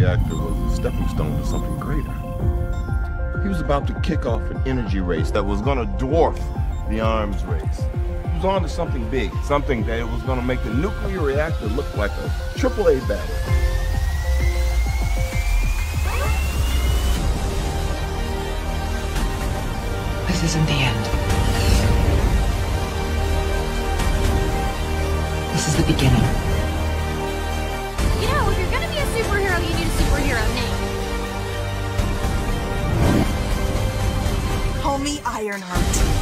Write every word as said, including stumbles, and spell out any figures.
reactor was a stepping stone to something greater. He was about to kick off an energy race that was going to dwarf the arms race. He was on to something big, something that was going to make the nuclear reactor look like a triple A battle. This isn't the end. This is the beginning. You know, if you're gonna be a superhero, you need a superhero name. Call me Ironheart.